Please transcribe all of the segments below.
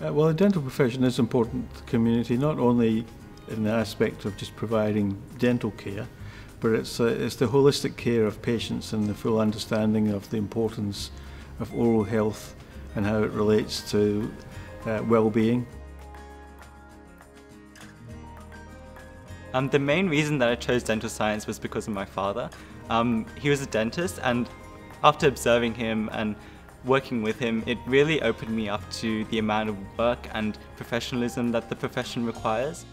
Well, the dental profession is important to the community, not only in the aspect of just providing dental care, but it's the holistic care of patients and the full understanding of the importance of oral health and how it relates to well-being. The main reason that I chose dental science was because of my father. He was a dentist, and after observing him and working with him, it really opened me up to the amount of work and professionalism that the profession requires.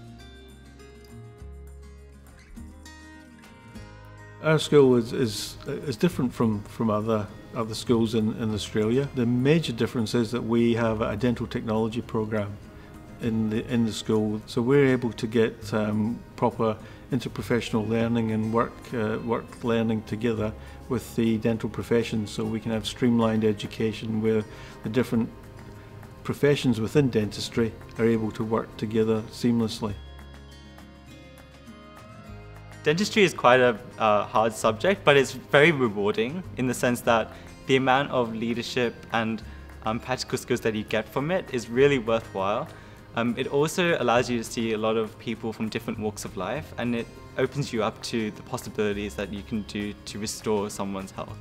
Our school is different from other schools in Australia. The major difference is that we have a dental technology program in the school, so we're able to get proper interprofessional learning and work learning together with the dental profession, so we can have streamlined education where the different professions within dentistry are able to work together seamlessly. Dentistry is quite a hard subject, but it's very rewarding in the sense that the amount of leadership and practical skills that you get from it is really worthwhile. It also allows you to see a lot of people from different walks of life, and it opens you up to the possibilities that you can do to restore someone's health.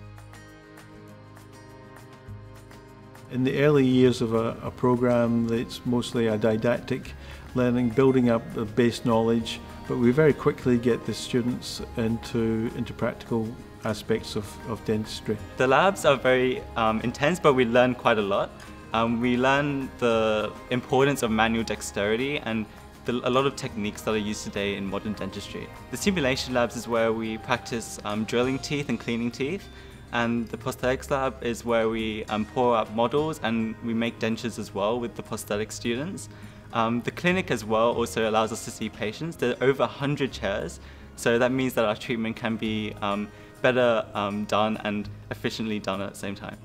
In the early years of a program, it's mostly a didactic learning, building up the base knowledge, but we very quickly get the students into practical aspects of dentistry. The labs are very intense, but we learn quite a lot. We learn the importance of manual dexterity and a lot of techniques that are used today in modern dentistry. The simulation labs is where we practice drilling teeth and cleaning teeth, and the prosthetics lab is where we pour up models and we make dentures as well with the prosthetic students. The clinic as well also allows us to see patients. There are over 100 chairs, so that means that our treatment can be better done and efficiently done at the same time.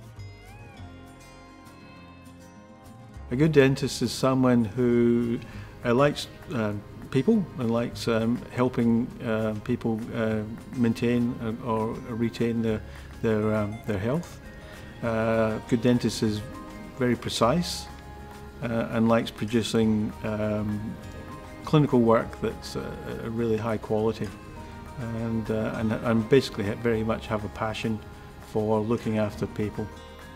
A good dentist is someone who likes people and likes helping people maintain or retain their health. A good dentist is very precise and likes producing clinical work that's a really high quality, and basically very much have a passion for looking after people.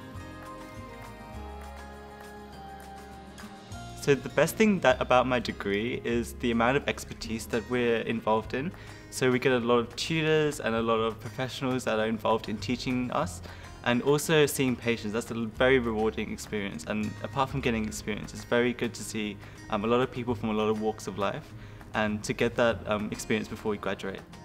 So the best thing about my degree is the amount of expertise that we're involved in. So we get a lot of tutors and a lot of professionals that are involved in teaching us, and also seeing patients. That's a very rewarding experience, and apart from getting experience, it's very good to see a lot of people from a lot of walks of life and to get that experience before we graduate.